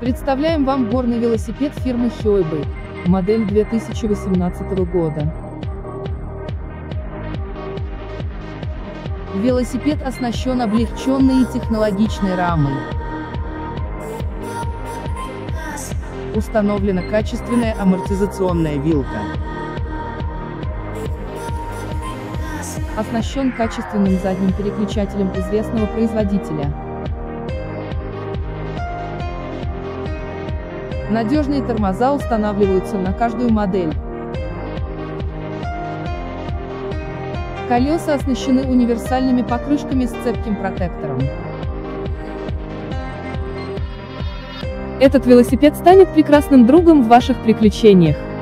Представляем вам горный велосипед фирмы Hyundai, модель 2018 года. Велосипед оснащен облегченной и технологичной рамой. Установлена качественная амортизационная вилка. Оснащен качественным задним переключателем известного производителя. Надежные тормоза устанавливаются на каждую модель. Колеса оснащены универсальными покрышками с цепким протектором. Этот велосипед станет прекрасным другом в ваших приключениях.